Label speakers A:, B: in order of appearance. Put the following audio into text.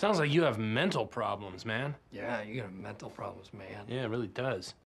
A: Sounds like you have mental problems, man.
B: Yeah, you got mental problems, man.
A: Yeah, it really does.